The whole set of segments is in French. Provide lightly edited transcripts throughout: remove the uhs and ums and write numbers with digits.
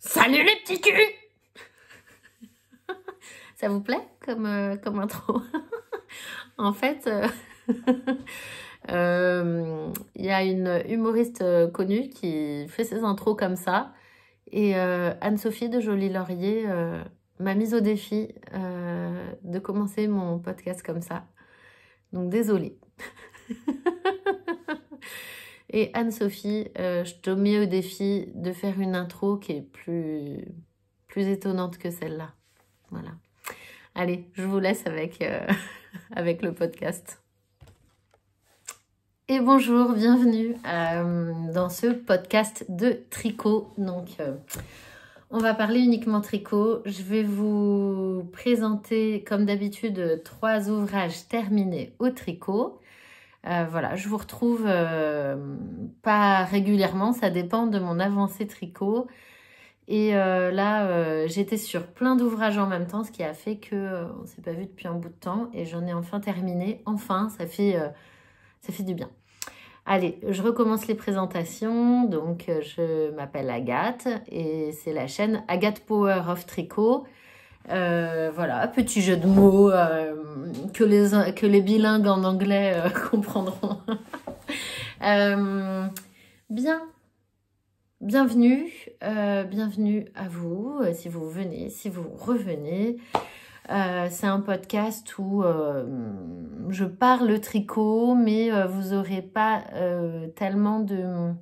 Salut les petits culs. Ça vous plaît comme intro? En fait, il y a une humoriste connue qui fait ses intros comme ça. Et Anne-Sophie de Jolie Laurier m'a mise au défi de commencer mon podcast comme ça. Donc désolée. Et Anne-Sophie, je te mets au défi de faire une intro qui est plus étonnante que celle-là. Voilà. Allez, je vous laisse avec, avec le podcast. Et bonjour, bienvenue dans ce podcast de tricot. Donc, on va parler uniquement tricot. Je vais vous présenter, comme d'habitude, 3 ouvrages terminés au tricot. Voilà, je vous retrouve pas régulièrement, ça dépend de mon avancée tricot. Et là, j'étais sur plein d'ouvrages en même temps, ce qui a fait qu'on ne s'est pas vu depuis un bout de temps. Et j'en ai enfin terminé. Enfin, ça fait du bien. Allez, je recommence les présentations. Donc, je m'appelle Agathe et c'est la chaîne Agathe Power of Tricot. Voilà, petit jeu de mots que les bilingues en anglais comprendront. Bienvenue à vous, si vous venez, si vous revenez. C'est un podcast où je parle tricot, mais vous n'aurez pas tellement de...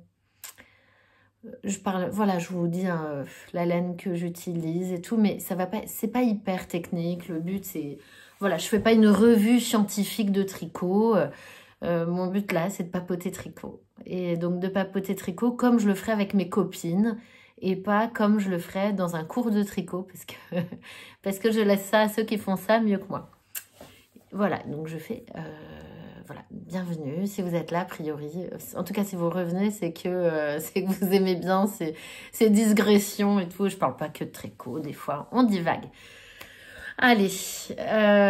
Voilà, je vous dis la laine que j'utilise et tout, mais ça va pas, c'est pas hyper technique. Le but, c'est... Voilà, je fais pas une revue scientifique de tricot. Mon but là, c'est de papoter tricot. Et donc de papoter tricot comme je le ferais avec mes copines et pas comme je le ferais dans un cours de tricot parce que je laisse ça à ceux qui font ça mieux que moi. Voilà, donc je fais... voilà, bienvenue. Si vous êtes là, a priori, en tout cas si vous revenez, c'est que vous aimez bien ces digressions et tout. Je parle pas que de tricot, des fois on divague. Allez, et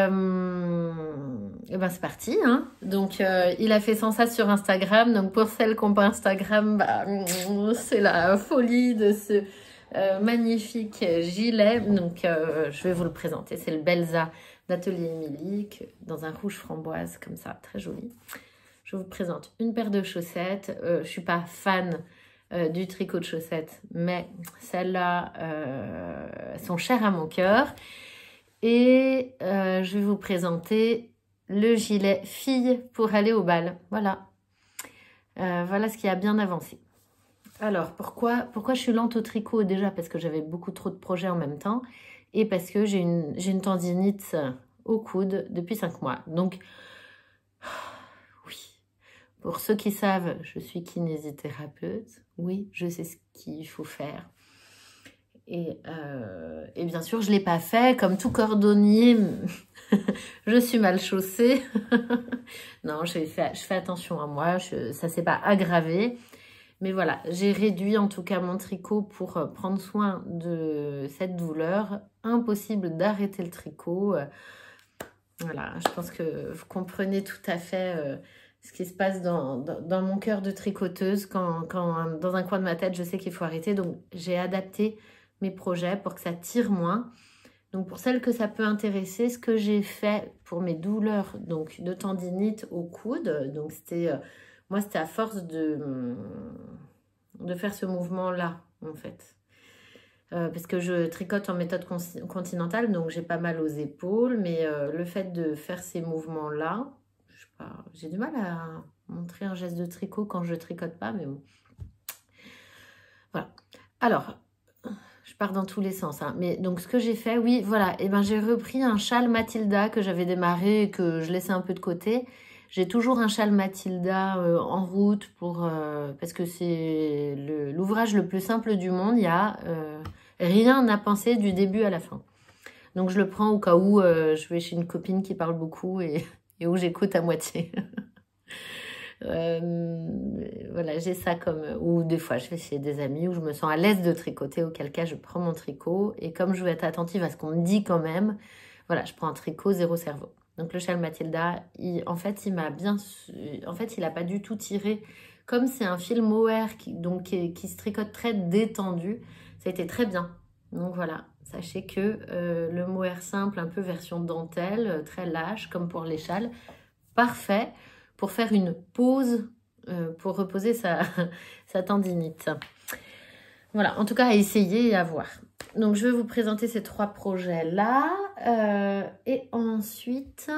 ben c'est parti, hein. Donc il a fait sans ça sur Instagram. Donc pour celles qui n'ont pas Instagram, bah, c'est la folie de ce magnifique gilet. Donc je vais vous le présenter. C'est le Belza d'Atelier Émilie, dans un rouge framboise comme ça, très joli. Je vous présente une paire de chaussettes. Je suis pas fan du tricot de chaussettes, mais celles-là sont chères à mon cœur. Et je vais vous présenter le gilet fille pour aller au bal. Voilà. Voilà ce qui a bien avancé. Alors, pourquoi je suis lente au tricot? Déjà parce que j'avais beaucoup trop de projets en même temps et parce que j'ai une tendinite au coude depuis 5 mois. Donc, oui. Pour ceux qui savent, je suis kinésithérapeute. Oui, je sais ce qu'il faut faire. Et bien sûr, je ne l'ai pas fait. Comme tout cordonnier, je suis mal chaussée. Non, je fais attention à moi. Ça ne s'est pas aggravé. Mais voilà, j'ai réduit en tout cas mon tricot pour prendre soin de cette douleur. Impossible d'arrêter le tricot. Voilà, je pense que vous comprenez tout à fait ce qui se passe dans mon cœur de tricoteuse. Quand dans un coin de ma tête, je sais qu'il faut arrêter. Donc, j'ai adapté mes projets pour que ça tire moins. Donc pour celles que ça peut intéresser, ce que j'ai fait pour mes douleurs donc de tendinite au coude, donc c'était moi c'était à force de faire ce mouvement là en fait. Parce que je tricote en méthode continentale, donc j'ai pas mal aux épaules, mais le fait de faire ces mouvements là, je sais pas, j'ai du mal à montrer un geste de tricot quand je tricote pas, mais bon. Voilà. Alors, je pars dans tous les sens, hein. Mais donc ce que j'ai fait, oui, voilà, et ben j'ai repris un châle Matilda que j'avais démarré et que je laissais un peu de côté. J'ai toujours un châle Matilda en route parce que c'est l'ouvrage le plus simple du monde. Il y a rien à penser du début à la fin. Donc je le prends au cas où je vais chez une copine qui parle beaucoup et où j'écoute à moitié. Voilà, j'ai ça comme... Ou des fois, je vais chez des amis où je me sens à l'aise de tricoter, auquel cas je prends mon tricot. Et comme je veux être attentive à ce qu'on me dit quand même, voilà, je prends un tricot, zéro cerveau. Donc le châle Matilda, en fait, il n'a pas du tout tiré comme c'est un fil mohair qui se tricote très détendu, ça a été très bien. Donc voilà, sachez que le mohair simple, un peu version dentelle, très lâche, comme pour les châles, parfait pour faire une pause, pour reposer sa tendinite. Voilà, en tout cas, à essayer et à voir. Donc, je vais vous présenter ces 3 projets-là. Et ensuite,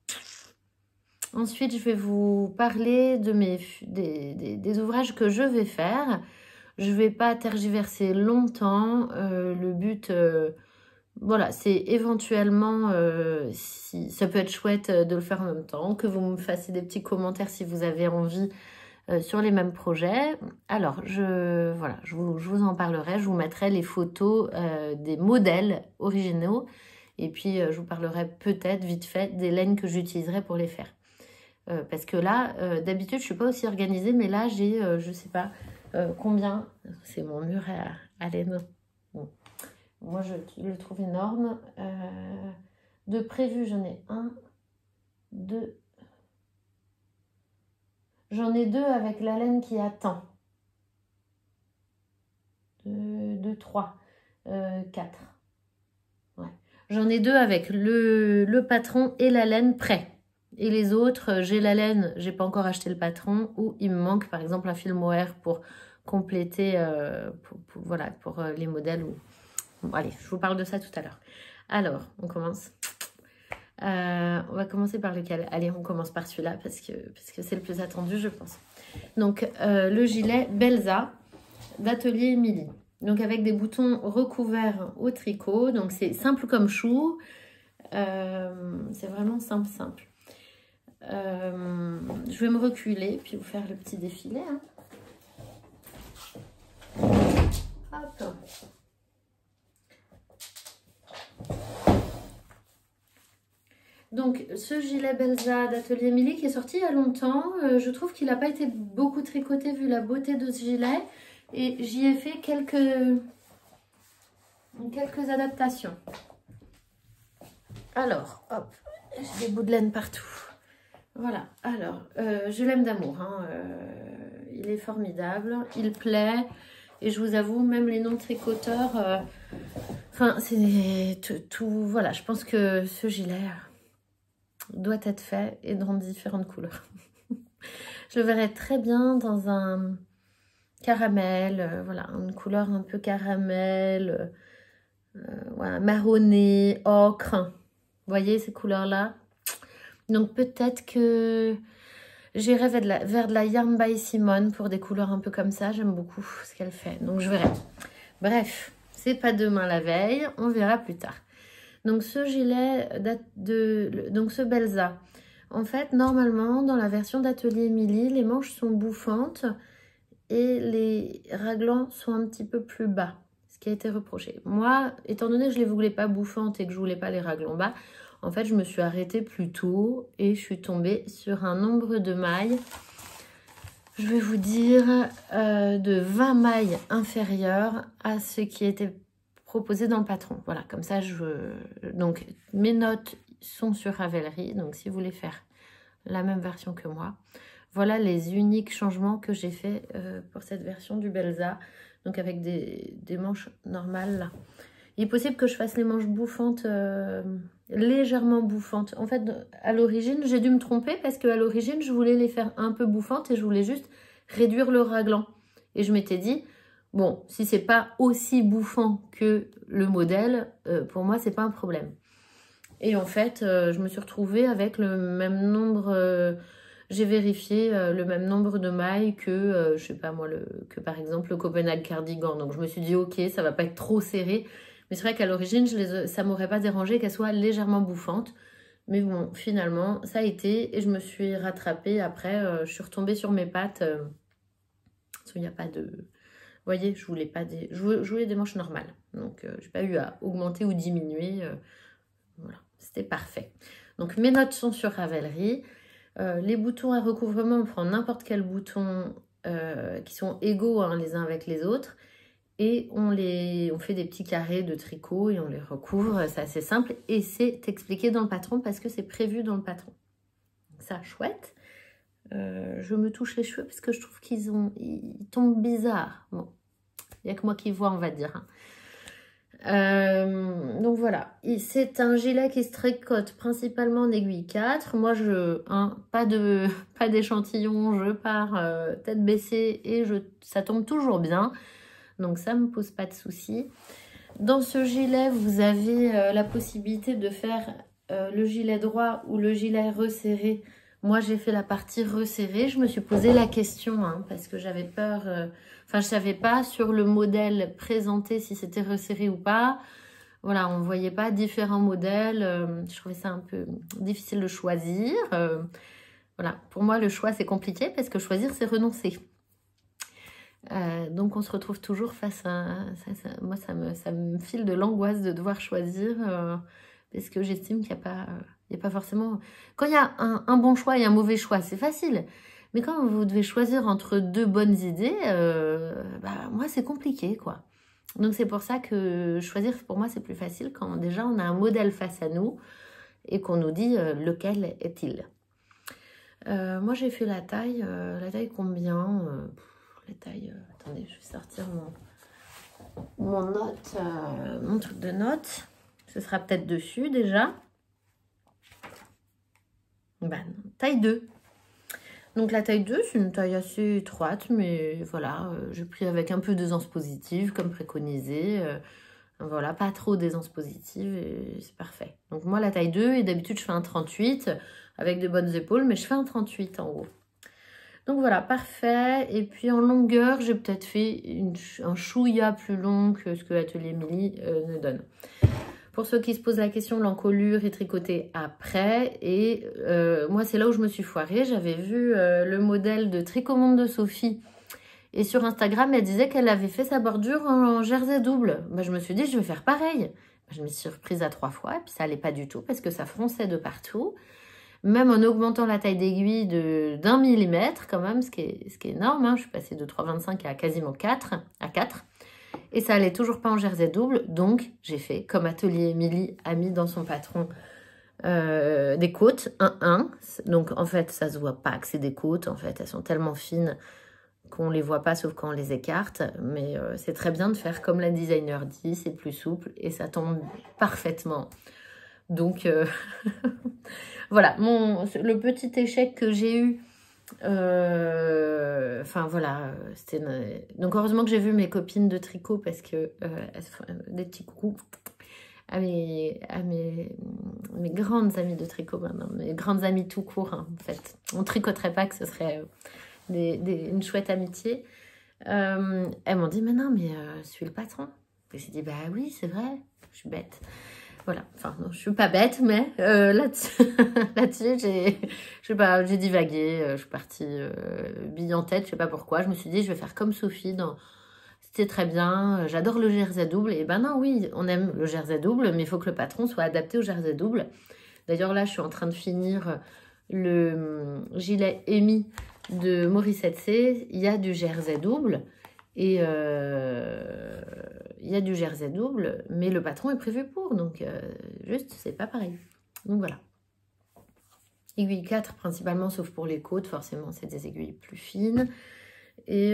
je vais vous parler de des ouvrages que je vais faire. Je ne vais pas tergiverser longtemps. Le but, voilà, c'est éventuellement, si ça peut être chouette de le faire en même temps, que vous me fassiez des petits commentaires si vous avez envie sur les mêmes projets. Alors, voilà, je vous en parlerai. Je vous mettrai les photos des modèles originaux. Et puis, je vous parlerai peut-être vite fait des laines que j'utiliserai pour les faire. Parce que là, d'habitude, je ne suis pas aussi organisée. Mais là, j'ai, je ne sais pas combien. C'est mon mur à laine. Bon. Moi, je le trouve énorme. De prévu, j'en ai 1, 2... J'en ai 2 avec la laine qui attend. 2, 3, 4. Ouais. J'en ai 2 avec le patron et la laine prêts. Et les autres, j'ai la laine, j'ai pas encore acheté le patron, ou il me manque par exemple un fil mohair pour compléter, voilà, pour les modèles. Bon, allez, je vous parle de ça tout à l'heure. Alors, on commence. On va commencer par lequel? Allez, on commence par celui-là parce que c'est le plus attendu, je pense. Donc, le gilet Belza d'Atelier Émilie. Donc, avec des boutons recouverts au tricot. Donc, c'est simple comme chou. C'est vraiment simple. Je vais me reculer puis vous faire le petit défilé. Hein. Hop. Donc, ce gilet Belza d'Atelier Émilie qui est sorti il y a longtemps, je trouve qu'il n'a pas été beaucoup tricoté vu la beauté de ce gilet. Et j'y ai fait quelques adaptations. Alors, hop, j'ai des bouts de laine partout. Voilà, alors, je l'aime d'amour. Hein, il est formidable, il plaît. Et je vous avoue, même les non-tricoteurs, enfin, c'est tout. Voilà, je pense que ce gilet doit être fait et dans différentes couleurs. Je le verrais très bien dans un caramel, voilà, une couleur un peu caramel, voilà, marronné, ocre. Vous voyez ces couleurs-là? Donc peut-être que j'irai vers de la Yarn by Simone pour des couleurs un peu comme ça. J'aime beaucoup ce qu'elle fait, donc je verrai. Bref, c'est pas demain la veille, on verra plus tard. Donc ce gilet, donc ce Belza, en fait, normalement, dans la version d'Atelier Émilie, les manches sont bouffantes et les raglans sont un petit peu plus bas, ce qui a été reproché. Moi, étant donné que je ne les voulais pas bouffantes et que je ne voulais pas les raglans bas, en fait, je me suis arrêtée plus tôt et je suis tombée sur un nombre de mailles, je vais vous dire, de 20 mailles inférieures à ce qui était proposé dans le patron. Voilà, comme ça, donc mes notes sont sur Ravelry, donc si vous voulez faire la même version que moi, voilà les uniques changements que j'ai fait pour cette version du Belza, donc avec des manches normales là. Il est possible que je fasse les manches bouffantes, légèrement bouffantes. En fait, à l'origine, j'ai dû me tromper parce qu'à l'origine, je voulais les faire un peu bouffantes et je voulais juste réduire le raglan. Et je m'étais dit, bon, si c'est pas aussi bouffant que le modèle, pour moi, c'est pas un problème. Et en fait, je me suis retrouvée avec le même nombre, j'ai vérifié le même nombre de mailles que, je sais pas moi, que par exemple le Copenhague Cardigan. Donc je me suis dit, ok, ça va pas être trop serré. Mais c'est vrai qu'à l'origine, ça m'aurait pas dérangé qu'elle soit légèrement bouffante. Mais bon, finalement, ça a été. Et je me suis rattrapée après. Je suis retombée sur mes pattes. Il n'y a pas de... Vous voyez, je voulais des manches normales. Donc, je n'ai pas eu à augmenter ou diminuer. Voilà, c'était parfait. Donc, mes notes sont sur Ravelry. Les boutons à recouvrement, on prend n'importe quel bouton qui sont égaux hein, les uns avec les autres. Et on fait des petits carrés de tricot et on les recouvre. C'est assez simple. Et c'est expliqué dans le patron parce que c'est prévu dans le patron. Ça, chouette. je me touche les cheveux parce que je trouve ils tombent bizarres. Bon, il n'y a que moi qui vois, on va dire. Donc voilà, c'est un gilet qui se tricote principalement en aiguille 4. Moi, pas d'échantillon, je pars tête baissée et ça tombe toujours bien. Donc ça me pose pas de soucis. Dans ce gilet, vous avez la possibilité de faire le gilet droit ou le gilet resserré. Moi, j'ai fait la partie resserrée. Je me suis posé la question parce que j'avais peur. Enfin, je savais pas sur le modèle présenté si c'était resserré ou pas. Voilà, on ne voyait pas différents modèles. Je trouvais ça un peu difficile de choisir. Voilà, pour moi, le choix, c'est compliqué parce que choisir, c'est renoncer. Donc, on se retrouve toujours face à... moi, ça me file de l'angoisse de devoir choisir parce que j'estime qu'il n'y a pas forcément... Quand il y a un bon choix et un mauvais choix, c'est facile. Mais quand vous devez choisir entre deux bonnes idées, moi, c'est compliqué, quoi. Donc, c'est pour ça que choisir, pour moi, c'est plus facile quand déjà on a un modèle face à nous et qu'on nous dit lequel est-il. Moi, j'ai fait la taille combien la taille, attendez, je vais sortir mon truc de notes. Ce sera peut-être dessus déjà. Non, taille 2. Donc la taille 2, c'est une taille assez étroite, mais voilà, j'ai pris avec un peu d'aisance positive, comme préconisé. Voilà, pas trop d'aisance positive, et c'est parfait. Donc moi, la taille 2, et d'habitude, je fais un 38, avec de bonnes épaules, mais je fais un 38 en haut. Donc voilà, parfait. Et puis en longueur, j'ai peut-être fait un chouïa plus long que ce que Atelier Émilie nous donne. Pour ceux qui se posent la question, l'encolure est tricotée après. Et moi, c'est là où je me suis foirée. J'avais vu le modèle de Tricomonde de Sophie. Et sur Instagram, elle disait qu'elle avait fait sa bordure en jersey double. Je me suis dit, je vais faire pareil. Je me suis reprise à 3 fois. Et puis ça n'allait pas du tout parce que ça fronçait de partout. Même en augmentant la taille d'aiguille d'1 millimètre quand même, ce qui est énorme. Je suis passée de 3,25 à quasiment 4. Et ça allait toujours pas en jersey double, donc j'ai fait comme Atelier Émilie a mis dans son patron des côtes 1-1. Donc en fait, ça se voit pas que c'est des côtes. En fait, elles sont tellement fines qu'on les voit pas sauf quand on les écarte. Mais c'est très bien de faire comme la designer dit, c'est plus souple et ça tombe parfaitement. Donc voilà, le petit échec que j'ai eu. Enfin voilà, donc heureusement que j'ai vu mes copines de tricot parce que elles font des petits coucous à mes grandes amies de tricot maintenant, mes grandes amies tout court en fait. On tricoterait pas que ce serait une chouette amitié. Elles m'ont dit mais non mais je suis le patron. Et j'ai dit bah oui c'est vrai, je suis bête. Voilà, enfin, non, je suis pas bête, mais là-dessus, j'ai divagué, je suis partie bille en tête, je sais pas pourquoi. Je me suis dit, je vais faire comme Sophie, c'était très bien, j'adore le jersey double. Et ben non, oui, on aime le jersey double, mais il faut que le patron soit adapté au jersey double. D'ailleurs, là, je suis en train de finir le gilet Amy de Morissette C. Il y a du jersey double. Et il y a du jersey double, mais le patron est prévu pour, donc juste, c'est pas pareil. Donc voilà. Aiguille 4 principalement, sauf pour les côtes, forcément, c'est des aiguilles plus fines. Et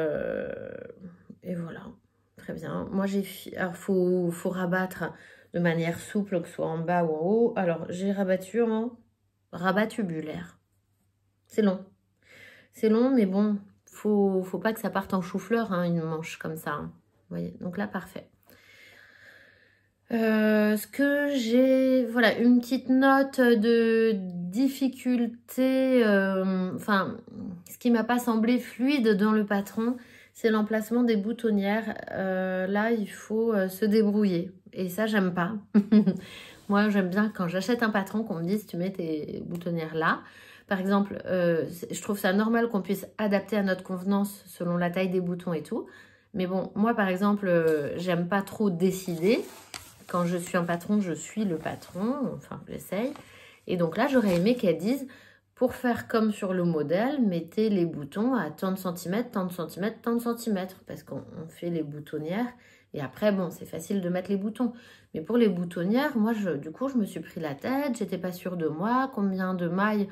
voilà, très bien. Moi, alors, faut rabattre de manière souple, que ce soit en bas ou en haut. Alors, j'ai rabattu en rabat tubulaire. C'est long. C'est long, mais bon... Faut pas que ça parte en chou-fleur, une manche comme ça. Vous voyez, donc là, parfait. Ce que j'ai... Voilà, une petite note de difficulté. Enfin, ce qui m'a pas semblé fluide dans le patron, c'est l'emplacement des boutonnières. Là, il faut se débrouiller. Et ça, j'aime pas. Moi, j'aime bien quand j'achète un patron qu'on me dise tu mets tes boutonnières là. Par exemple, je trouve ça normal qu'on puisse adapter à notre convenance selon la taille des boutons et tout. Mais bon, moi, par exemple, j'aime pas trop décider. Quand je suis un patron, je suis le patron. Enfin, j'essaye. Et donc là, j'aurais aimé qu'elle dise, pour faire comme sur le modèle, mettez les boutons à tant de centimètres, tant de centimètres, tant de centimètres. Parce qu'on fait les boutonnières. Et après, bon, c'est facile de mettre les boutons. Mais pour les boutonnières, moi, du coup, je me suis pris la tête. J'étais pas sûre de moi. Combien de mailles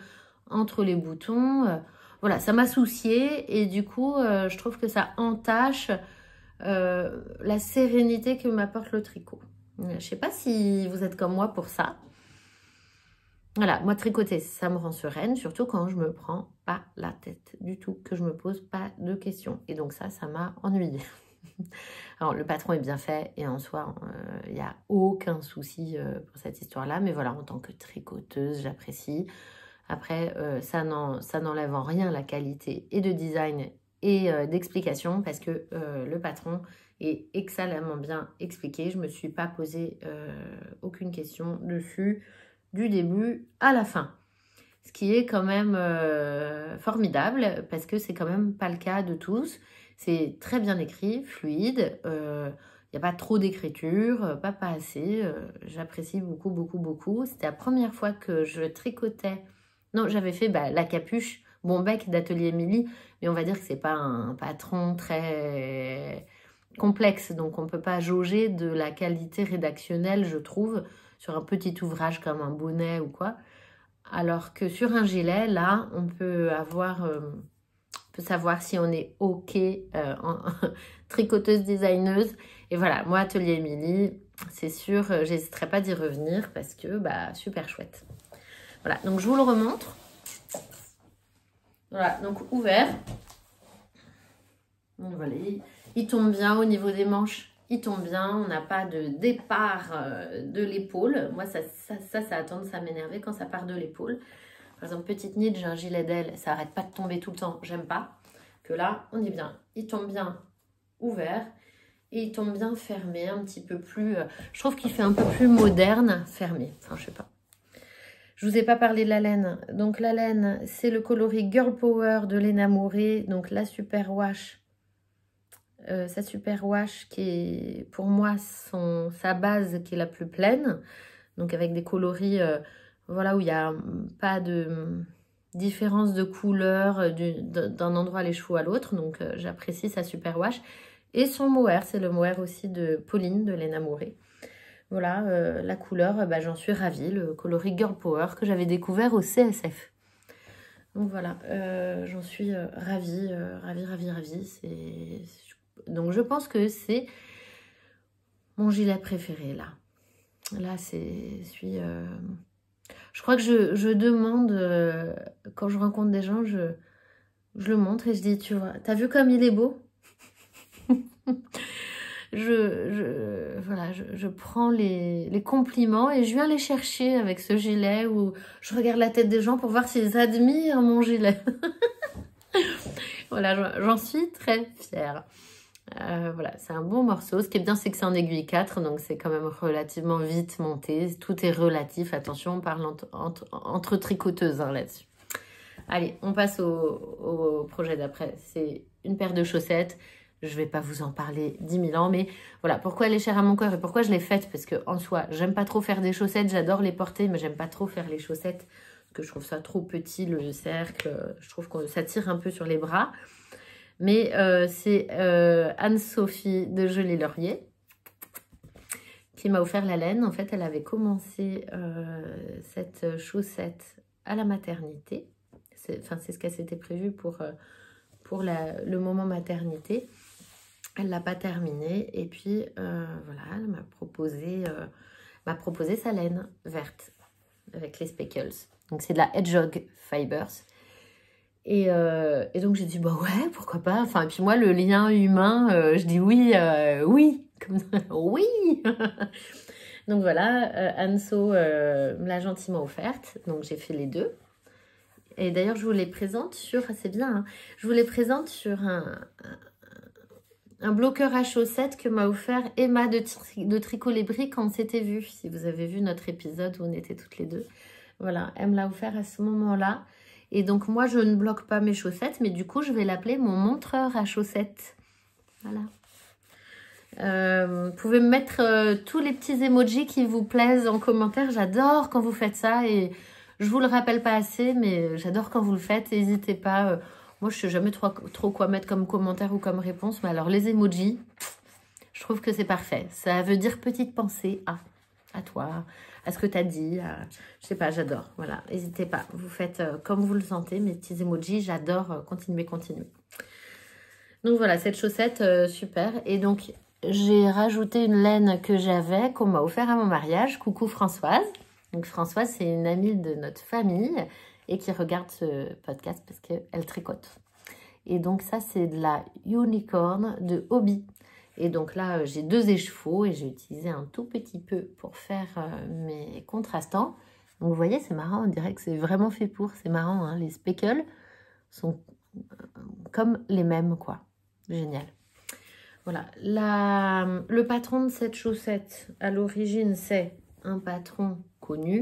entre les boutons. Voilà, ça m'a souciée et du coup, je trouve que ça entache la sérénité que m'apporte le tricot. Je ne sais pas si vous êtes comme moi pour ça. Voilà, moi tricoter, ça me rend sereine, surtout quand je me prends pas la tête du tout, que je me pose pas de questions. Et donc ça m'a ennuyée. Alors le patron est bien fait et en soi, il n'y a aucun souci pour cette histoire-là. Mais voilà, en tant que tricoteuse, j'apprécie. Après, ça n'enlève en rien la qualité et de design et d'explication parce que le patron est excellemment bien expliqué. Je ne me suis pas posé aucune question dessus du début à la fin. Ce qui est quand même formidable parce que c'est quand même pas le cas de tous. C'est très bien écrit, fluide. Il n'y a pas trop d'écriture, pas assez. J'apprécie beaucoup, beaucoup, beaucoup. C'était la première fois que je tricotais. Non, j'avais fait la capuche Bombec d'Atelier Émilie, mais on va dire que c'est pas un patron très complexe, donc on ne peut pas jauger de la qualité rédactionnelle, je trouve, sur un petit ouvrage comme un bonnet ou quoi. Alors que sur un gilet, là, on peut savoir si on est OK en tricoteuse designeuse. Et voilà, moi, Atelier Émilie, c'est sûr, j'hésiterai pas d'y revenir parce que, super chouette. Voilà, donc je vous le remontre. Voilà, donc ouvert. Donc voilà, il tombe bien au niveau des manches. Il tombe bien, on n'a pas de départ de l'épaule. Moi, ça a tendance à m'énerver quand ça part de l'épaule. Par exemple, petite nid, j'ai un gilet d'aile, ça n'arrête pas de tomber tout le temps, j'aime pas. Que là, on est bien. Il tombe bien ouvert et il tombe bien fermé, un petit peu plus... je trouve qu'il fait un peu plus moderne, fermé. Enfin, je sais pas. Je vous ai pas parlé de la laine. Donc, la laine, c'est le coloris Girl Power de Léna Mouret. Donc, la Super Wash. Sa Super Wash qui est, pour moi, sa base qui est la plus pleine. Donc, avec des coloris, voilà, où il n'y a pas de différence de couleur d'un endroit les chevaux à l'autre. Donc, j'apprécie sa Super Wash. Et son mohair, c'est le mohair aussi de Pauline, de Léna Mouret. Voilà, la couleur, j'en suis ravie. Le coloris Girl Power que j'avais découvert au CSF. Donc voilà, j'en suis ravie, ravie. Donc je pense que c'est mon gilet préféré là. Là, je crois que je demande, quand je rencontre des gens, je le montre et je dis, tu vois, t'as vu comme il est beau? Voilà, je prends les compliments et je viens les chercher avec ce gilet où je regarde la tête des gens pour voir s'ils admirent mon gilet. Voilà, j'en suis très fière. Voilà, c'est un bon morceau. Ce qui est bien, c'est que c'est en aiguille 4, donc c'est quand même relativement vite monté. Tout est relatif. Attention, on parle entre tricoteuses là-dessus. Allez, on passe au projet d'après. C'est une paire de chaussettes. Je ne vais pas vous en parler 10 000 ans, mais voilà, pourquoi elle est chère à mon cœur et pourquoi je l'ai faite, parce qu'en soi, j'aime pas trop faire des chaussettes, j'adore les porter, mais j'aime pas trop faire les chaussettes, parce que je trouve ça trop petit, le cercle, je trouve que ça tire un peu sur les bras. Mais c'est Anne-Sophie de Jolie Laurier qui m'a offert la laine. En fait, elle avait commencé cette chaussette à la maternité. C'est ce qu'elle s'était prévu pour le moment maternité. Elle ne l'a pas terminé. Et puis, voilà, elle m'a proposé sa laine verte avec les speckles. Donc, c'est de la Hedgehog Fibers. Et donc, j'ai dit, ouais, pourquoi pas. Enfin, et puis moi, le lien humain, je dis oui, oui. Comme ça, oui. Donc, voilà, Anso me l'a gentiment offerte. Donc, j'ai fait les deux. Et d'ailleurs, je vous les présente sur... C'est bien, hein, je vous les présente sur un bloqueur à chaussettes que m'a offert Emma de Tricot les Bris quand on s'était vu. Si vous avez vu notre épisode où on était toutes les deux. Voilà, elle me l'a offert à ce moment-là. Et donc, moi, je ne bloque pas mes chaussettes, mais du coup, je vais l'appeler mon montreur à chaussettes. Voilà. Vous pouvez me mettre tous les petits emojis qui vous plaisent en commentaire. J'adore quand vous faites ça et je vous le rappelle pas assez, mais j'adore quand vous le faites. N'hésitez pas. Moi, je sais jamais trop quoi mettre comme commentaire ou comme réponse, mais alors les emojis, je trouve que c'est parfait. Ça veut dire petite pensée à. à toi, à ce que tu as dit. Je sais pas, j'adore. Voilà, n'hésitez pas. Vous faites comme vous le sentez, mes petits emojis. J'adore continuer. Donc voilà, cette chaussette, super. Et donc, j'ai rajouté une laine que j'avais, qu'on m'a offert à mon mariage. Coucou Françoise. Donc Françoise, c'est une amie de notre famille et qui regarde ce podcast parce qu'elle tricote. Et donc ça, c'est de la Unicorn de Hobby. Et donc là, j'ai 2 échevaux et j'ai utilisé un tout petit peu pour faire mes contrastants. Donc vous voyez, c'est marrant, on dirait que c'est vraiment fait pour. C'est marrant, hein, les speckles sont comme les mêmes, quoi. Génial. Voilà, le patron de cette chaussette, à l'origine, c'est un patron connu.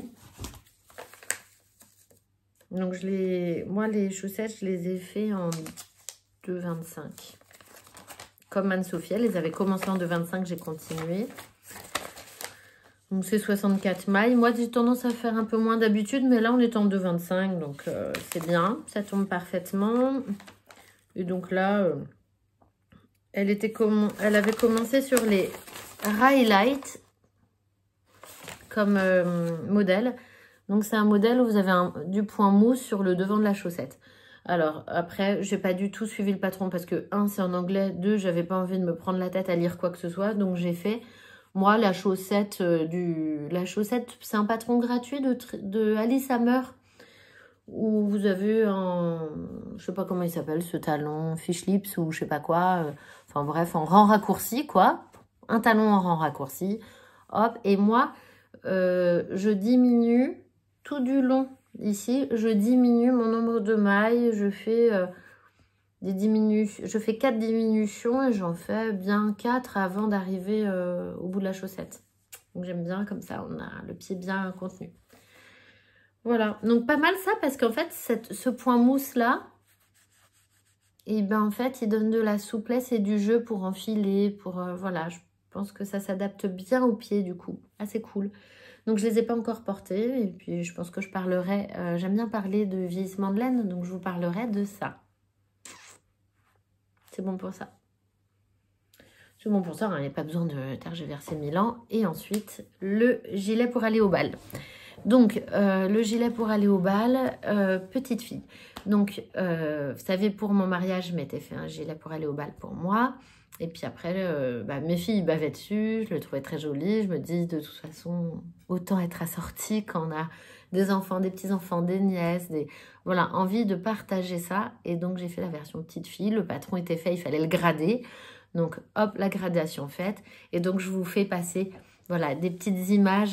Donc, moi, les chaussettes, je les ai fait en 2,25. Comme Anne-Sophie, elle les avait commencé en 2,25, j'ai continué. Donc, c'est 64 mailles. Moi, j'ai tendance à faire un peu moins d'habitude, mais là, on est en 2,25, donc c'est bien. Ça tombe parfaitement. Et donc là, elle avait commencé sur les highlights comme modèle. Donc, c'est un modèle où vous avez du point mousse sur le devant de la chaussette. Alors, après, j'ai pas du tout suivi le patron parce que, 1, c'est en anglais. 2, j'avais pas envie de me prendre la tête à lire quoi que ce soit. Donc, j'ai fait, moi, la chaussette, c'est un patron gratuit de Alice Hammer. Où vous avez je sais pas comment il s'appelle, ce talon, fish lips ou je sais pas quoi. Enfin, bref, en rang raccourci, quoi. Un talon en rang raccourci. Hop, et moi, je diminue tout du long. Ici, je diminue mon nombre de mailles. Je fais je fais 4 diminutions et j'en fais bien 4 avant d'arriver au bout de la chaussette. Donc, j'aime bien comme ça, on a le pied bien contenu. Voilà, donc pas mal ça parce qu'en fait, ce point mousse là, et ben en fait, il donne de la souplesse et du jeu pour enfiler, voilà, je pense que ça s'adapte bien au pied du coup, assez cool. Donc je les ai pas encore portés et puis je pense que je parlerai, j'aime bien parler de vieillissement de laine, donc je vous parlerai de ça. C'est bon pour ça. C'est bon pour ça, il n'y a pas besoin de tergiverser 1000 ans. Et ensuite, le gilet pour aller au bal. Donc, le gilet pour aller au bal, petite fille. Donc, vous savez, pour mon mariage, je m'étais fait un gilet pour aller au bal pour moi. Et puis après, mes filles bavaient dessus, je le trouvais très joli. Je me dis, de toute façon, autant être assortie quand on a des enfants, des petits-enfants, des nièces, voilà, envie de partager ça. Et donc, j'ai fait la version petite fille. Le patron était fait, il fallait le grader. Donc, hop, la gradation faite. Et donc, je vous fais passer... Voilà, des petites images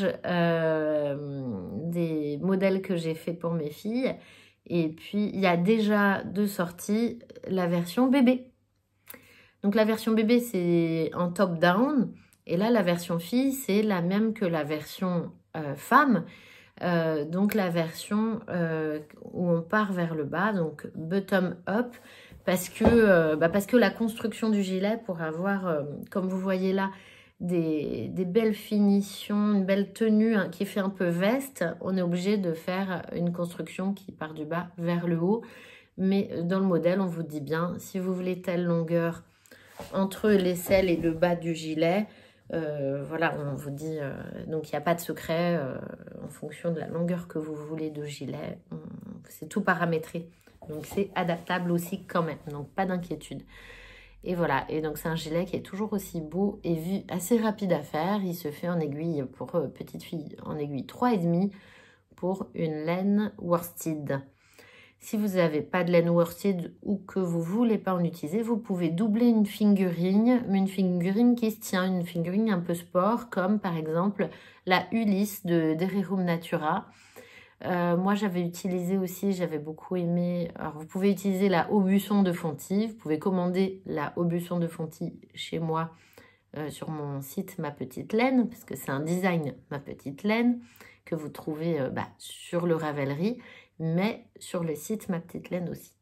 des modèles que j'ai fait pour mes filles. Et puis, il y a déjà de sortie la version bébé. Donc, la version bébé, c'est en top-down. Et là, la version fille, c'est la même que la version femme. Donc, la version où on part vers le bas, donc bottom-up. Parce que la construction du gilet, pour avoir, comme vous voyez là, des belles finitions, une belle tenue hein, qui fait un peu veste, on est obligé de faire une construction qui part du bas vers le haut. Mais dans le modèle, on vous dit bien, si vous voulez telle longueur entre l'aisselle et le bas du gilet, voilà, on vous dit, donc il n'y a pas de secret en fonction de la longueur que vous voulez de gilet. C'est tout paramétré, donc c'est adaptable aussi quand même, donc pas d'inquiétude. Et voilà, et donc c'est un gilet qui est toujours aussi beau et assez rapide à faire. Il se fait en aiguille pour petite fille, en aiguille 3,5 pour une laine worsted. Si vous n'avez pas de laine worsted ou que vous ne voulez pas en utiliser, vous pouvez doubler une fingering, mais une fingering qui se tient, une fingering un peu sport, comme par exemple la Ulysse de Dererum Natura. Moi, j'avais utilisé aussi, j'avais beaucoup aimé. Alors, vous pouvez utiliser la Aubusson de Fonty. Vous pouvez commander la Aubusson de Fonty chez moi sur mon site Ma Petite Laine, parce que c'est un design Ma Petite Laine que vous trouvez sur le Ravelry, mais sur le site Ma Petite Laine aussi.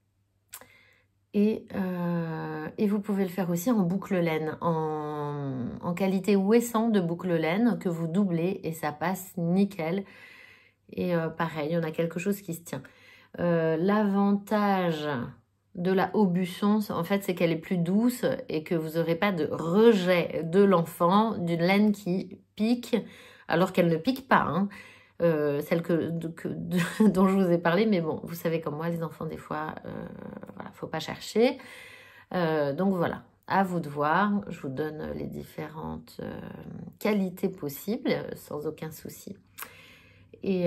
Et vous pouvez le faire aussi en boucle laine, en qualité ouessant de boucle laine que vous doublez et ça passe nickel. Et pareil, on a quelque chose qui se tient. L'avantage de la Aubusson, en fait, c'est qu'elle est plus douce et que vous n'aurez pas de rejet de l'enfant, d'une laine qui pique. alors qu'elle ne pique pas, hein. Celle dont je vous ai parlé, mais bon, vous savez comme moi, les enfants, des fois, voilà, faut pas chercher. Donc voilà, à vous de voir. Je vous donne les différentes qualités possibles, sans aucun souci. Et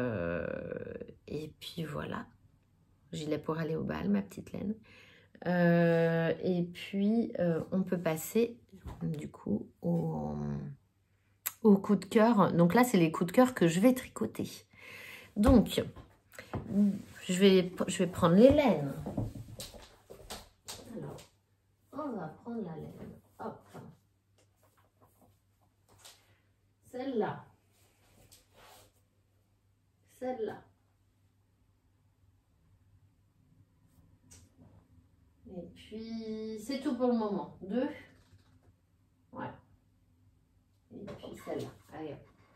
puis voilà, gilet pour aller au bal, ma petite laine. Et puis, on peut passer, du coup, au coup de cœur. Donc là, c'est les coups de cœur que je vais tricoter. Donc, je vais prendre les laines. Alors, on va prendre la laine. Hop. Celle-là. Celle-là. Et puis, c'est tout pour le moment. 2. Ouais. Et puis celle-là. Allez.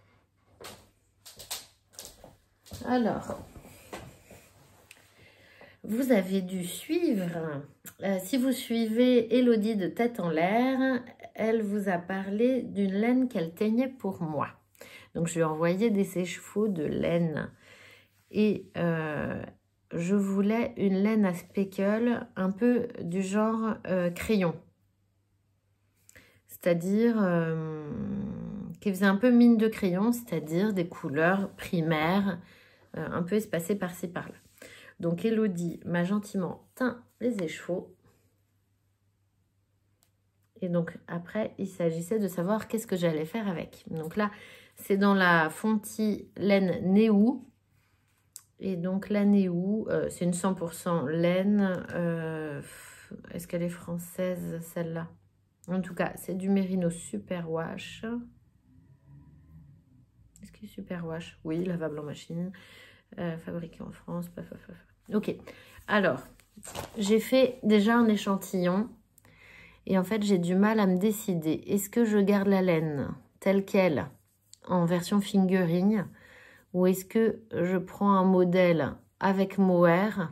Alors, vous avez dû suivre, si vous suivez Elodie de Tête en l'air, elle vous a parlé d'une laine qu'elle teignait pour moi. Donc, je lui ai envoyé des écheveaux de laine. Et je voulais une laine à speckle un peu du genre crayon. C'est-à-dire qui faisait un peu mine de crayon, c'est-à-dire des couleurs primaires, un peu espacées par-ci par-là. Donc Elodie m'a gentiment teint les écheveaux. Et donc après, il s'agissait de savoir qu'est-ce que j'allais faire avec. Donc là, c'est dans la Fonty laine Néou. Et donc la Néou, c'est une 100% laine. Est-ce qu'elle est française, celle-là? En tout cas, c'est du Merino Superwash. Est-ce qu'il est Superwash? Oui, lavable en machine. Fabriqué en France. Ok. Alors, j'ai fait déjà un échantillon. Et en fait, j'ai du mal à me décider. Est-ce que je garde la laine telle qu'elle en version fingering? Ou est-ce que je prends un modèle avec mohair?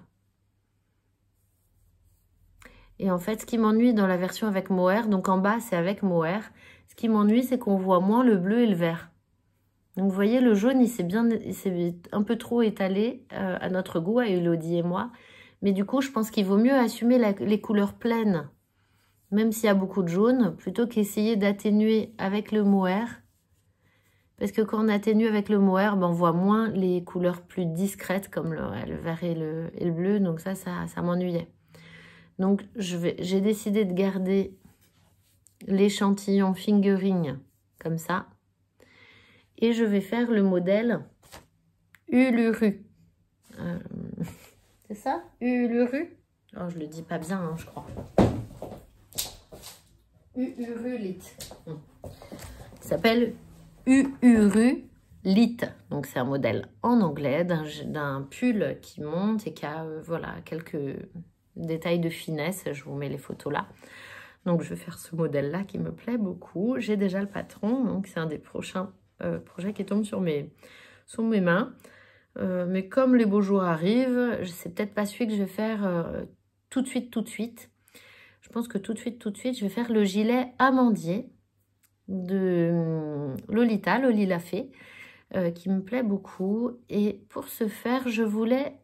Et en fait, ce qui m'ennuie dans la version avec mohair, donc en bas, c'est avec mohair. Ce qui m'ennuie, c'est qu'on voit moins le bleu et le vert. Donc, vous voyez, le jaune, il s'est un peu trop étalé à notre goût, à Elodie et moi. Mais du coup, je pense qu'il vaut mieux assumer les couleurs pleines, même s'il y a beaucoup de jaune, plutôt qu'essayer d'atténuer avec le mohair. Parce que quand on atténue avec le mohair, ben on voit moins les couleurs plus discrètes, comme le vert et le bleu. Donc ça m'ennuyait. Donc, j'ai décidé de garder l'échantillon fingering comme ça. Et je vais faire le modèle Uluru. C'est ça? Uluru? Oh, je le dis pas bien, hein, je crois. Ulurulite. Il s'appelle Ulurulite. Donc, c'est un modèle en anglais d'un pull qui monte et qui a voilà, quelques détails de finesse. Je vous mets les photos là. Donc, je vais faire ce modèle-là qui me plaît beaucoup. J'ai déjà le patron, donc c'est un des prochains projets qui tombe sur mes mains. Mais comme les beaux jours arrivent, c'est peut-être pas celui que je vais faire tout de suite. Je pense que tout de suite, je vais faire le gilet amandier de Lolita, Loli l'a fait, qui me plaît beaucoup. Et pour ce faire, je voulais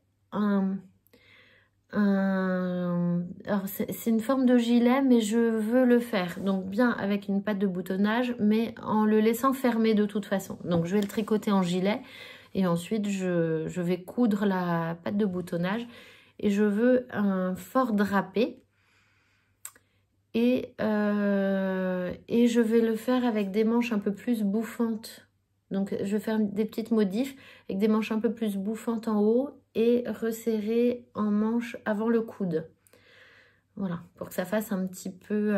alors c'est une forme de gilet, mais je veux le faire donc bien avec une patte de boutonnage, mais en le laissant fermer de toute façon. Donc je vais le tricoter en gilet et ensuite je vais coudre la patte de boutonnage et je veux un fort drapé et je vais le faire avec des manches un peu plus bouffantes. Donc je vais faire des petites modifs avec des manches un peu plus bouffantes en haut et resserrer en manche avant le coude. Voilà, pour que ça fasse un petit peu,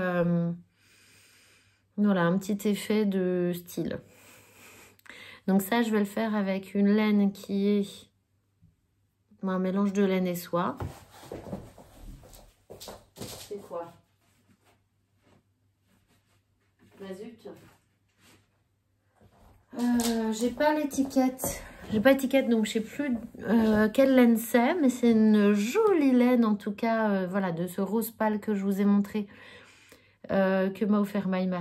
voilà, un petit effet de style. Donc ça, je vais le faire avec une laine qui est un mélange de laine et soie. C'est quoi? Bah zut. J'ai pas l'étiquette. Donc je sais plus quelle laine c'est, mais c'est une jolie laine en tout cas, voilà, de ce rose pâle que je vous ai montré, que m'a offert My Marie,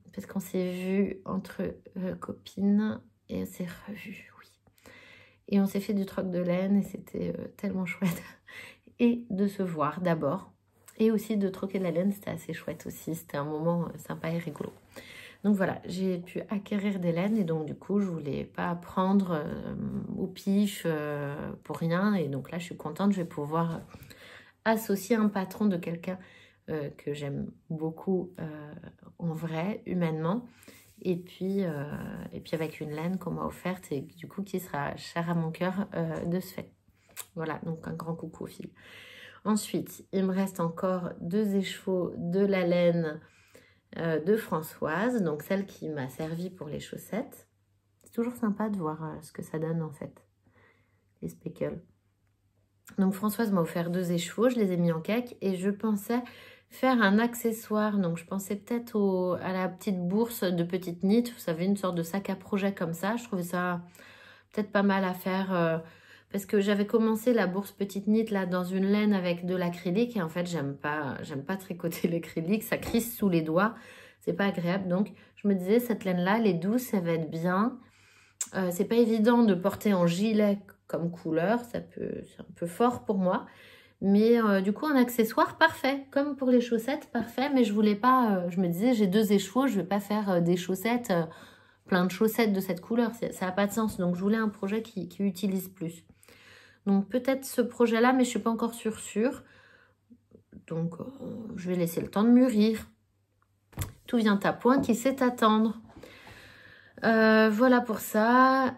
parce qu'on s'est vu entre copines et on s'est revus, oui. Et on s'est fait du troc de laine et c'était tellement chouette. Et de se voir d'abord. Et aussi de troquer de la laine, c'était assez chouette aussi. C'était un moment sympa et rigolo. Donc voilà, j'ai pu acquérir des laines et donc du coup, je voulais pas prendre au pif pour rien. Et donc là, je suis contente, je vais pouvoir associer un patron de quelqu'un que j'aime beaucoup en vrai, humainement. Et puis avec une laine qu'on m'a offerte et du coup qui sera chère à mon cœur de ce fait. Voilà, donc un grand coucou aux filles. Ensuite, il me reste encore 2 écheveaux de la laine de Françoise, donc celle qui m'a servi pour les chaussettes. C'est toujours sympa de voir ce que ça donne en fait, les speckles. Donc Françoise m'a offert 2 écheveaux, je les ai mis en cake et je pensais faire un accessoire. Donc je pensais peut-être à la petite bourse de petite knit, vous savez, une sorte de sac à projet comme ça. Je trouvais ça peut-être pas mal à faire parce que j'avais commencé la bourse petite knit là dans une laine avec de l'acrylique et en fait j'aime pas tricoter l'acrylique, ça crisse sous les doigts, c'est pas agréable. Donc je me disais cette laine là, elle est douce, elle va être bien. C'est pas évident de porter en gilet comme couleur, c'est un peu fort pour moi. Mais du coup, un accessoire parfait, comme pour les chaussettes, parfait. Mais je voulais pas, je me disais, j'ai 2 écheveaux, je vais pas faire des chaussettes, plein de chaussettes de cette couleur. Ça n'a pas de sens. Donc, je voulais un projet qui utilise plus. Donc, peut-être ce projet-là, mais je suis pas encore sûre. Donc, je vais laisser le temps de mûrir. Tout vient à point qui sait attendre. Voilà pour ça.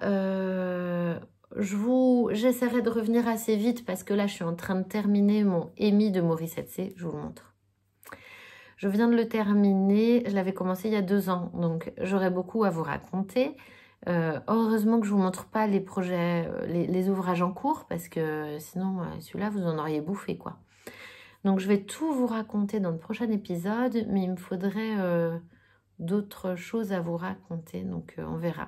J'essaierai de revenir assez vite parce que là, je suis en train de terminer mon Amy de Morissette C. Je vous le montre. Je viens de le terminer. Je l'avais commencé il y a 2 ans. Donc, j'aurai beaucoup à vous raconter. Heureusement que je ne vous montre pas les projets, les ouvrages en cours parce que sinon, celui-là, vous en auriez bouffé, quoi. Donc, je vais tout vous raconter dans le prochain épisode. Mais il me faudrait d'autres choses à vous raconter. Donc, on verra.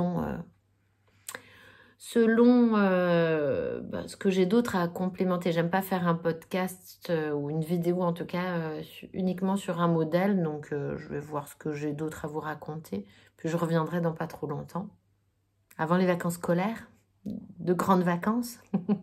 Selon ce que j'ai d'autre à complémenter. J'aime pas faire un podcast ou une vidéo en tout cas uniquement sur un modèle. Donc je vais voir ce que j'ai d'autre à vous raconter. Puis je reviendrai dans pas trop longtemps. Avant les vacances scolaires. De grandes vacances.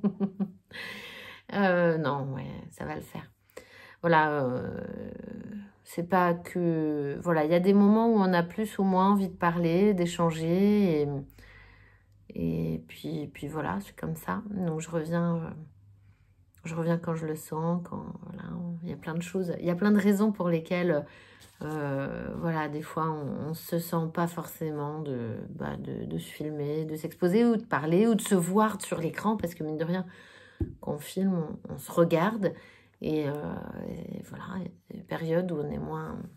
Non, ouais, ça va le faire. Voilà, c'est pas que... Voilà, il y a des moments où on a plus ou moins envie de parler, d'échanger et puis voilà, c'est comme ça. Donc je reviens quand je le sens, quand voilà, il y a plein de choses, il y a plein de raisons pour lesquelles voilà, des fois on se sent pas forcément de se filmer, de s'exposer ou de parler ou de se voir sur l'écran parce que mine de rien, quand on filme, on se regarde et voilà, il y a des périodes où on est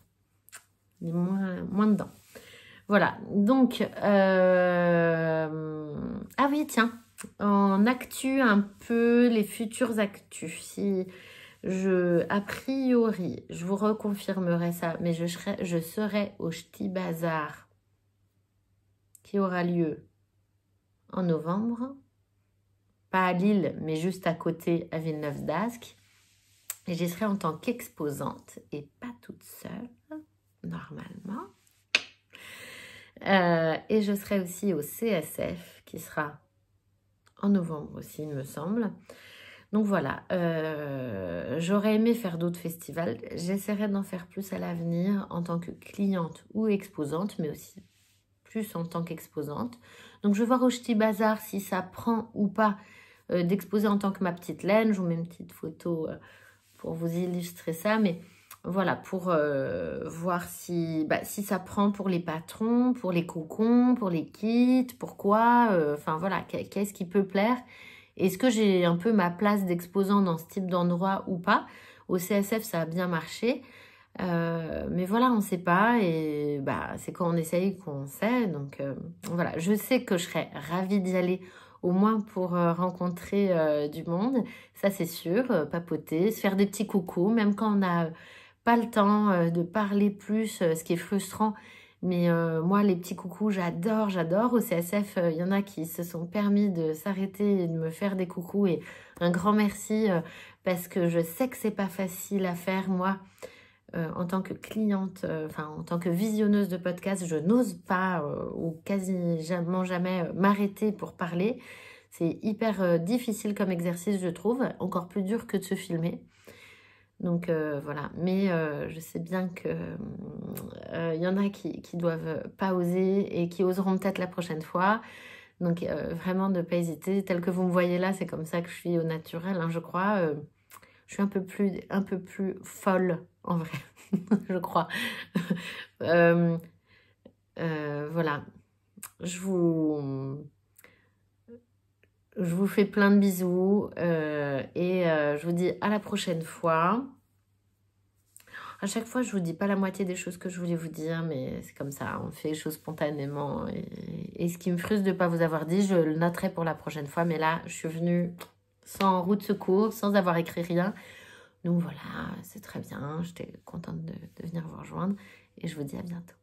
moins dedans. Voilà, donc, ah oui, tiens, en actu un peu, les futures actus. Si a priori, je vous reconfirmerai ça, mais je serai au Ch'ti Bazar qui aura lieu en novembre. Pas à Lille, mais juste à côté, à Villeneuve-d'Ascq. Et j'y serai en tant qu'exposante et pas toute seule, normalement. Et je serai aussi au CSF qui sera en novembre aussi, il me semble. Donc voilà, j'aurais aimé faire d'autres festivals. J'essaierai d'en faire plus à l'avenir en tant que cliente ou exposante, mais aussi plus en tant qu'exposante. Donc je vais voir au Ch'ti Bazar si ça prend ou pas d'exposer en tant que ma petite laine. Je vous mets une petite photo pour vous illustrer ça, mais... Voilà, pour voir si ça prend pour les patrons, pour les cocons, pour les kits, pourquoi, enfin voilà, qu'est-ce qui peut plaire. Est-ce que j'ai un peu ma place d'exposant dans ce type d'endroit ou pas? Au CSF, ça a bien marché, mais voilà, on ne sait pas et c'est quand on essaye qu'on sait. Donc voilà, je sais que je serais ravie d'y aller au moins pour rencontrer du monde, ça c'est sûr, papoter, se faire des petits coucous, même quand on n'a pas le temps de parler plus, ce qui est frustrant. Mais moi, les petits coucous, j'adore. Au CSF, il y en a qui se sont permis de s'arrêter et de me faire des coucous. Et un grand merci parce que je sais que c'est pas facile à faire, moi. en tant que cliente, enfin en tant que visionneuse de podcast, je n'ose pas ou quasiment jamais m'arrêter pour parler. C'est hyper difficile comme exercice, je trouve, encore plus dur que de se filmer. Donc voilà, mais je sais bien que y en a qui doivent pas oser et qui oseront peut-être la prochaine fois. Donc vraiment ne pas hésiter. Tel que vous me voyez là, c'est comme ça que je suis au naturel, hein, je crois. Je suis un peu plus folle en vrai, je crois. Euh, voilà, je vous, je vous fais plein de bisous et je vous dis à la prochaine fois. À chaque fois, je vous dis pas la moitié des choses que je voulais vous dire, mais c'est comme ça, on fait les choses spontanément. Et ce qui me frustre de ne pas vous avoir dit, je le noterai pour la prochaine fois. Mais là, je suis venue sans roue de secours, sans avoir écrit rien. Donc voilà, c'est très bien. J'étais contente de venir vous rejoindre. Et je vous dis à bientôt.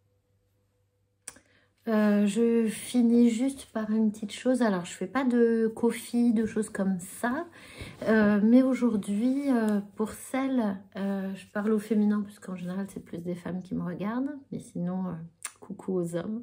Je finis juste par une petite chose. Alors, je fais pas de coffee, de choses comme ça. Mais aujourd'hui, pour celles, je parle au féminin, puisqu'en général, c'est plus des femmes qui me regardent. Mais sinon, coucou aux hommes.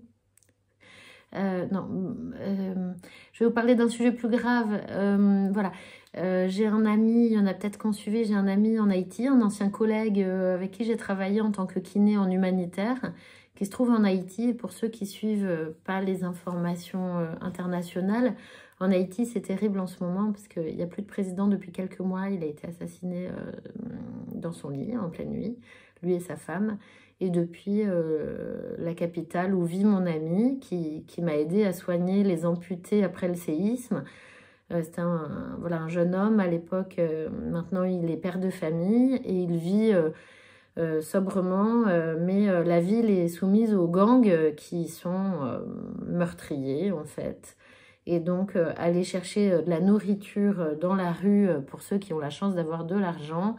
Non, je vais vous parler d'un sujet plus grave. Voilà, j'ai un ami, il y en a peut-être qu'on suivait, j'ai un ami en Haïti, un ancien collègue avec qui j'ai travaillé en tant que kiné en humanitaire, qui se trouve en Haïti. Et pour ceux qui suivent pas les informations internationales, en Haïti, c'est terrible en ce moment parce qu'il n'y a plus de président depuis quelques mois. Il a été assassiné dans son lit en pleine nuit, lui et sa femme. Et depuis la capitale où vit mon ami, qui m'a aidé à soigner les amputés après le séisme. C'était voilà, un jeune homme à l'époque. Maintenant, il est père de famille et il vit sobrement. Mais la ville est soumise aux gangs qui sont meurtriers, en fait. Et donc, aller chercher de la nourriture dans la rue pour ceux qui ont la chance d'avoir de l'argent,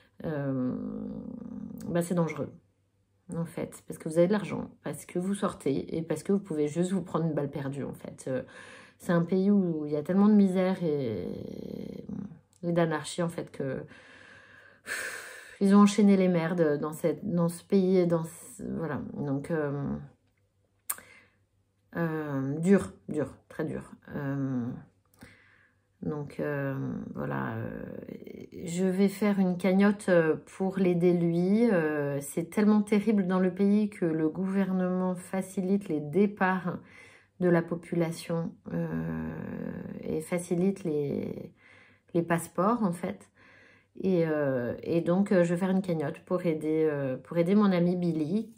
bah, c'est dangereux. En fait, parce que vous avez de l'argent, parce que vous sortez et parce que vous pouvez juste vous prendre une balle perdue, en fait. C'est un pays où il y a tellement de misère et d'anarchie, en fait, que ils ont enchaîné les merdes dans ce pays et voilà. Donc, dur, très dur. Donc voilà, je vais faire une cagnotte pour l'aider lui. C'est tellement terrible dans le pays que le gouvernement facilite les départs de la population et facilite les passeports en fait. Et donc je vais faire une cagnotte pour aider mon ami Billy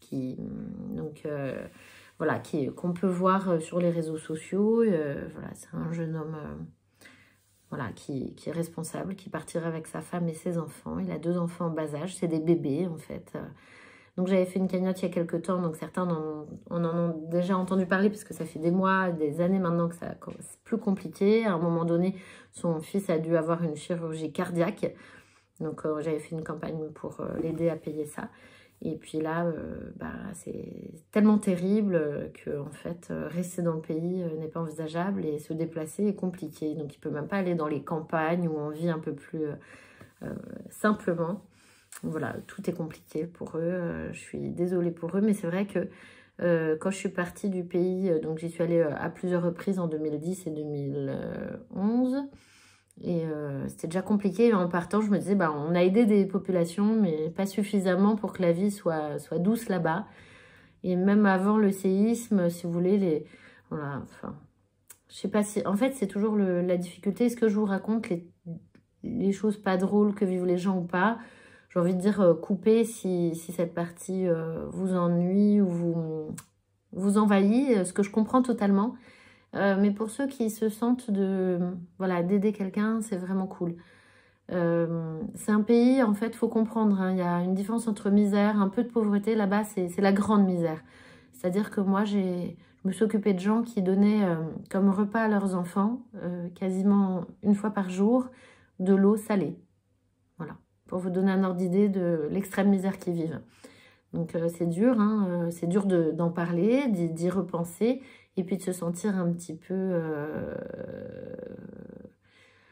voilà, qu'on peut voir sur les réseaux sociaux. Voilà, c'est un jeune homme voilà, qui est responsable, qui partirait avec sa femme et ses enfants. Il a 2 enfants en bas âge, c'est des bébés en fait. Donc j'avais fait une cagnotte il y a quelques temps, donc certains en ont déjà entendu parler parce que ça fait des mois, des années maintenant que c'est plus compliqué. À un moment donné, son fils a dû avoir une chirurgie cardiaque. Donc j'avais fait une campagne pour l'aider à payer ça. Et puis là, bah, c'est tellement terrible que en fait, rester dans le pays n'est pas envisageable et se déplacer est compliqué. Donc il ne peut même pas aller dans les campagnes où on vit un peu plus simplement. Voilà, tout est compliqué pour eux. Je suis désolée pour eux, mais c'est vrai que quand je suis partie du pays, donc j'y suis allée à plusieurs reprises en 2010 et 2011. Et c'était déjà compliqué. En partant, je me disais, bah, on a aidé des populations, mais pas suffisamment pour que la vie soit douce là-bas. Et même avant le séisme, si vous voulez, voilà, enfin, je sais pas si... En fait, c'est toujours la difficulté. Est-ce que je vous raconte les choses pas drôles que vivent les gens ou pas? J'ai envie de dire, coupez si cette partie vous ennuie ou vous envahit, ce que je comprends totalement. Mais pour ceux qui se sentent voilà, d'aider quelqu'un, c'est vraiment cool. C'est un pays, en fait, faut comprendre, hein, il y a une différence entre misère, un peu de pauvreté. Là-bas, c'est la grande misère. C'est-à-dire que moi, je me suis occupée de gens qui donnaient comme repas à leurs enfants, quasiment une fois par jour, de l'eau salée. Voilà, pour vous donner un ordre d'idée de l'extrême misère qu'ils vivent. Donc c'est dur, hein, c'est dur d'en parler, d'y repenser, et puis de se sentir un petit peu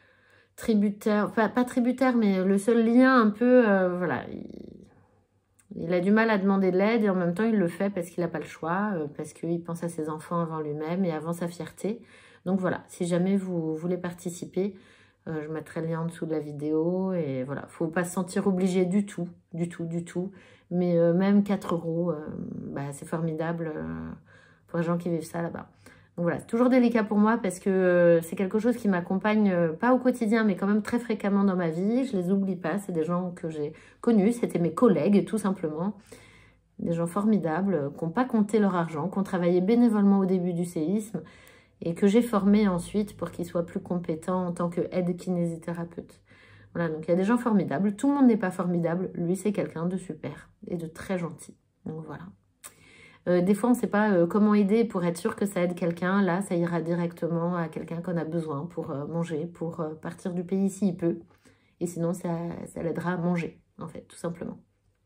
tributaire, pas tributaire, mais le seul lien un peu, voilà, Il a du mal à demander de l'aide et en même temps, il le fait parce qu'il n'a pas le choix, parce qu'il pense à ses enfants avant lui-même et avant sa fierté. Donc voilà, si jamais vous voulez participer, je mettrai le lien en dessous de la vidéo. Et voilà, il ne faut pas se sentir obligé du tout, du tout, du tout. Mais même 4 €, bah, c'est formidable pour les gens qui vivent ça là-bas. Donc voilà, c'est toujours délicat pour moi parce que c'est quelque chose qui m'accompagne, pas au quotidien, mais quand même très fréquemment dans ma vie. Je les oublie pas, c'est des gens que j'ai connus, c'était mes collègues tout simplement. Des gens formidables, qui n'ont pas compté leur argent, qui ont travaillé bénévolement au début du séisme et que j'ai formés ensuite pour qu'ils soient plus compétents en tant qu'aide kinésithérapeute. Voilà, donc il y a des gens formidables. Tout le monde n'est pas formidable. Lui, c'est quelqu'un de super et de très gentil. Donc voilà. Des fois, on ne sait pas comment aider pour être sûr que ça aide quelqu'un. Là, ça ira directement à quelqu'un qu'on a besoin pour manger, pour partir du pays s'il peut. Et sinon, ça l'aidera à manger, en fait, tout simplement.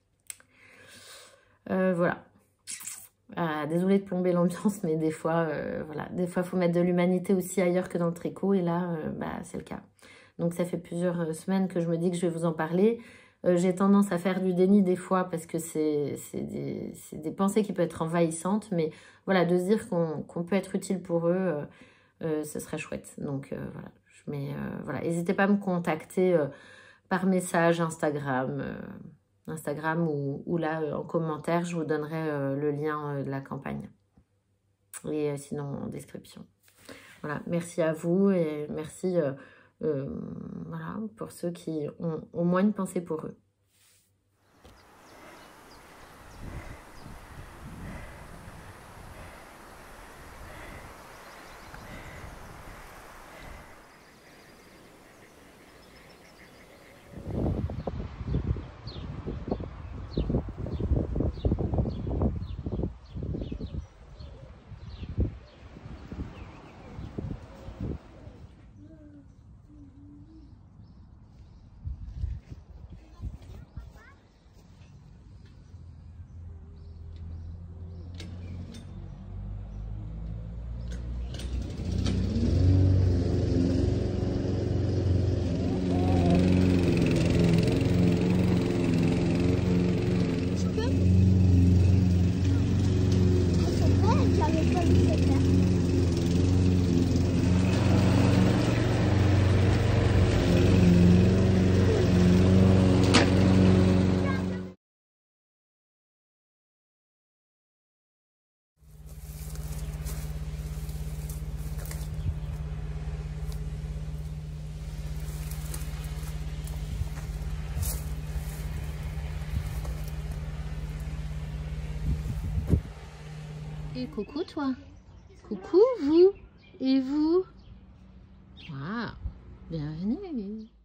Voilà. Désolée de plomber l'ambiance, mais des fois, voilà, des fois, il faut mettre de l'humanité aussi ailleurs que dans le tricot. Et là, bah, c'est le cas. Donc, ça fait plusieurs semaines que je me dis que je vais vous en parler. J'ai tendance à faire du déni des fois parce que c'est des pensées qui peuvent être envahissantes. Mais voilà, de se dire qu'on peut être utile pour eux, ce serait chouette. Donc voilà, voilà, n'hésitez pas à me contacter par message Instagram, ou là en commentaire, je vous donnerai le lien de la campagne. Et sinon en description. Voilà, merci à vous et merci voilà, pour ceux qui ont au moins une pensée pour eux. Et coucou toi. Coucou vous. Et vous. Waouh. Bienvenue.